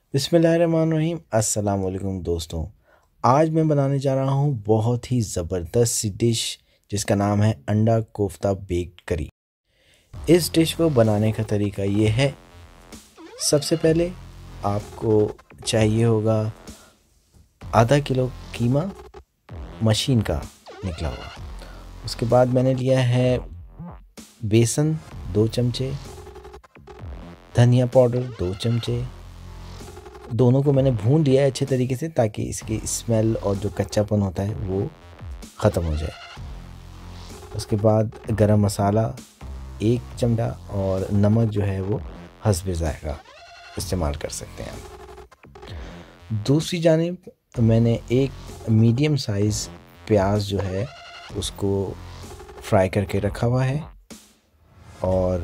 बिस्मिल्लाहिर्रहमानिर्रहीम। अस्सलाम वालेकुम दोस्तों। आज मैं बनाने जा रहा हूँ बहुत ही ज़बरदस्त सी डिश जिसका नाम है अंडा कोफ्ता बेक्ड करी। इस डिश को बनाने का तरीका ये है, सबसे पहले आपको चाहिए होगा आधा किलो कीमा मशीन का निकला हुआ। उसके बाद मैंने लिया है बेसन 2 चमचे, धनिया पाउडर 2 चमचे। दोनों को मैंने भून लिया है अच्छे तरीके से ताकि इसकी स्मेल और जो कच्चापन होता है वो ख़त्म हो जाए। उसके बाद गरम मसाला 1 चमचा और नमक जो है वो हस्बे ज़ायक़ा इस्तेमाल कर सकते हैं आप। दूसरी जानिब मैंने एक मीडियम साइज़ प्याज जो है उसको फ्राई करके रखा हुआ है और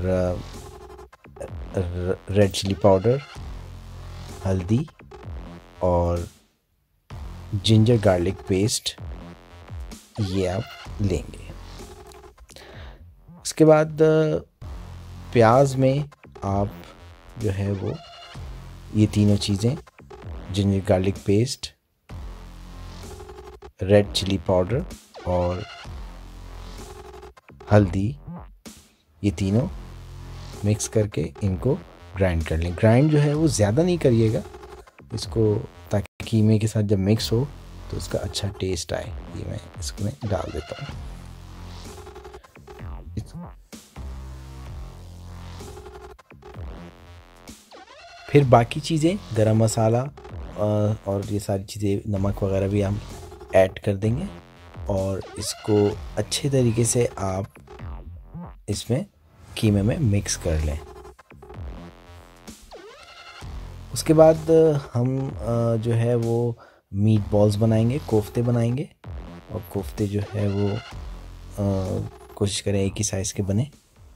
रेड चिली पाउडर, हल्दी और जिंजर गार्लिक पेस्ट ये आप लेंगे। उसके बाद प्याज में आप जो है वो ये तीनों चीज़ें, ginger garlic paste, red chili powder और हल्दी, ये तीनों मिक्स करके इनको ग्राइंड कर लें। ग्राइंड जो है वो ज़्यादा नहीं करिएगा इसको, ताकि कीमे के साथ जब मिक्स हो तो उसका अच्छा टेस्ट आए। ये मैं इसको डाल देता हूँ। फिर बाकी चीज़ें गरम मसाला और ये सारी चीज़ें, नमक वगैरह भी हम ऐड कर देंगे और इसको अच्छे तरीके से आप इसमें कीमे में मिक्स कर लें। उसके बाद हम जो है वो मीट बॉल्स बनाएंगे, कोफ्ते बनाएंगे। और कोफ्ते जो है वो कोशिश करें एक ही साइज़ के बने।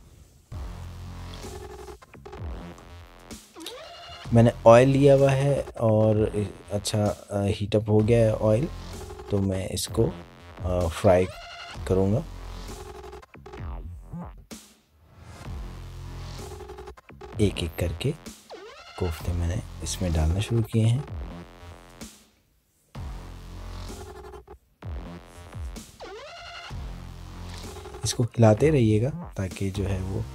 मैंने ऑयल लिया हुआ है और अच्छा हीट अप हो गया है ऑयल, तो मैं इसको फ्राई करूँगा। एक एक करके कोफ्ते मैंने इसमें डालना शुरू किए हैं। इसको हिलाते रहिएगा ताकि जो है वो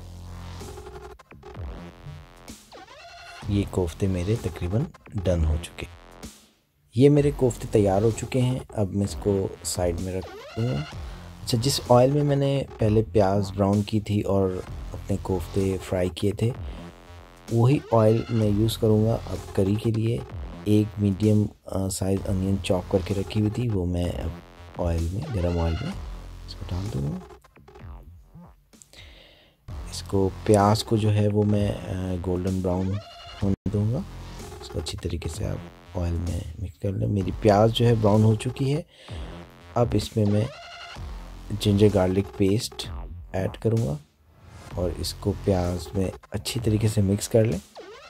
ये कोफ्ते मेरे तकरीबन डन हो चुके। ये मेरे कोफ्ते तैयार हो चुके हैं। अब मैं इसको साइड में रख दूँगा। अच्छा, जिस ऑयल में मैंने पहले प्याज ब्राउन की थी और अपने कोफ्ते फ्राई किए थे, वही ऑयल मैं यूज़ करूँगा अब करी के लिए। एक मीडियम साइज़ अनियन चॉप करके रखी हुई थी, वो मैं अब ऑयल में, गरम ऑयल में इसको डाल दूँगा। इसको प्याज को जो है वो मैं गोल्डन ब्राउन होने दूँगा। इसको अच्छी तरीके से आप ऑयल में मिक्स कर लें। मेरी प्याज जो है ब्राउन हो चुकी है। अब इसमें मैं जिंजर गार्लिक पेस्ट ऐड करूँगा और इसको प्याज में अच्छी तरीके से मिक्स कर लें।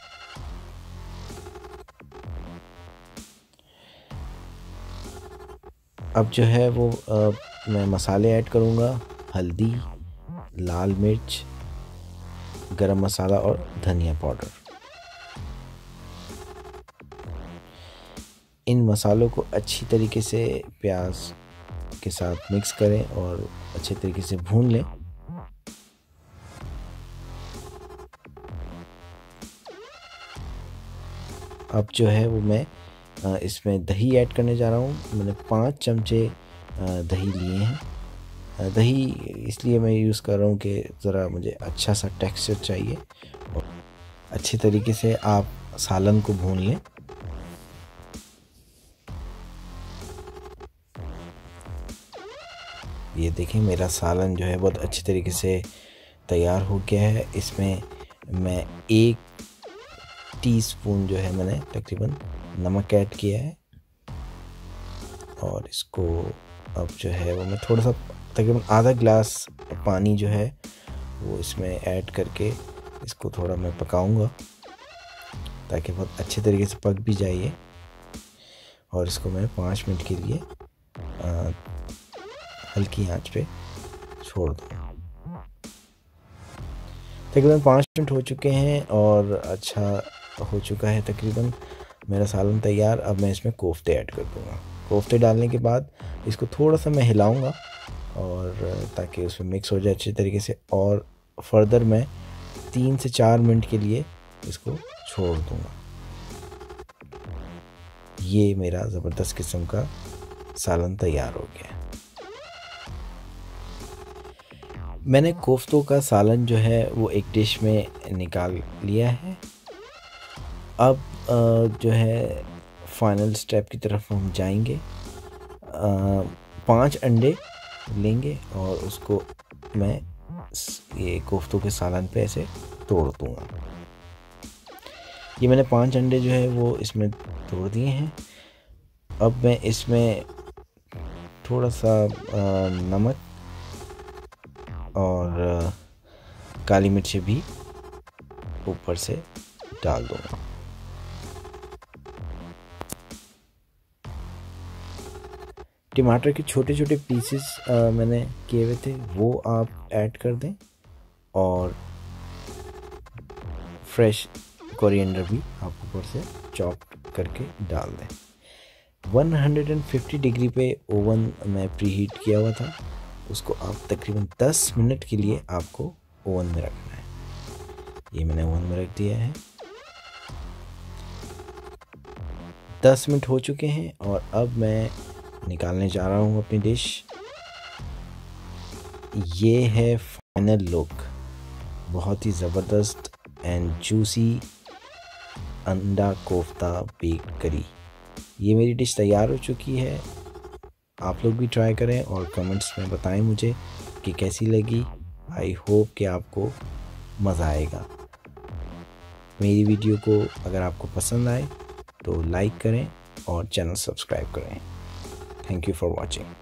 अब जो है वो मैं मसाले ऐड करूँगा, हल्दी, लाल मिर्च, गरम मसाला और धनिया पाउडर। इन मसालों को अच्छी तरीके से प्याज के साथ मिक्स करें और अच्छे तरीके से भून लें। अब जो है वो मैं इसमें दही ऐड करने जा रहा हूँ। मैंने 5 चमचे दही लिए हैं। दही इसलिए मैं यूज़ कर रहा हूँ कि ज़रा मुझे अच्छा सा टेक्सचर चाहिए। और अच्छी तरीके से आप सालन को भून लें। ये देखें, मेरा सालन जो है बहुत अच्छी तरीके से तैयार हो गया है। इसमें मैं 1 टीस्पून जो है मैंने तकरीबन नमक ऐड किया है और इसको अब जो है वो मैं थोड़ा सा तकरीबन आधा गिलास पानी जो है वो इसमें ऐड करके इसको थोड़ा मैं पकाऊंगा ताकि बहुत अच्छे तरीके से पक भी जाए। और इसको मैं 5 मिनट के लिए हल्की आंच पे छोड़ दूँ। तकरीबन 5 मिनट हो चुके हैं और अच्छा हो चुका है तकरीबन मेरा सालन तैयार। अब मैं इसमें कोफ्ते ऐड कर दूँगा। कोफ्ते डालने के बाद इसको थोड़ा सा मैं हिलाऊंगा और ताकि उसमें मिक्स हो जाए अच्छे तरीके से, और फर्दर मैं 3 से 4 मिनट के लिए इसको छोड़ दूँगा। ये मेरा ज़बरदस्त किस्म का सालन तैयार हो गया। मैंने कोफ्तों का सालन जो है वो एक डिश में निकाल लिया है। अब जो है फाइनल स्टेप की तरफ हम जाएंगे। 5 अंडे लेंगे और उसको मैं ये कोफ्तों के सालन पे ऐसे तोड़ दूँगा। ये मैंने 5 अंडे जो है वो इसमें तोड़ दिए हैं। अब मैं इसमें थोड़ा सा नमक और काली मिर्च भी ऊपर से डाल दूँगा। टमाटर के छोटे छोटे पीसेस मैंने किए हुए थे वो आप ऐड कर दें, और फ्रेश कोरिएंडर भी आप ऊपर से चॉप करके डाल दें। 150 डिग्री पे ओवन में प्रीहीट किया हुआ था, उसको आप तकरीबन 10 मिनट के लिए आपको ओवन में रखना है। ये मैंने ओवन में रख दिया है। 10 मिनट हो चुके हैं और अब मैं निकालने जा रहा हूँ अपनी डिश। ये है फाइनल लुक, बहुत ही ज़बरदस्त एंड जूसी अंडा कोफ्ता बेक्ड करी। ये मेरी डिश तैयार हो चुकी है। आप लोग भी ट्राई करें और कमेंट्स में बताएं मुझे कि कैसी लगी। आई होप कि आपको मज़ा आएगा। मेरी वीडियो को अगर आपको पसंद आए तो लाइक करें और चैनल सब्सक्राइब करें। Thank you for watching.